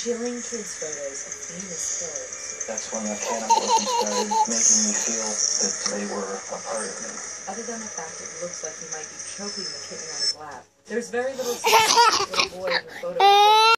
chilling kids photos of famous killers. That's when the cannibalism started making me feel that they were a part of me. Other than the fact it looks like he might be choking the kitten on his lap, there's very little sign of the little boy in the photo.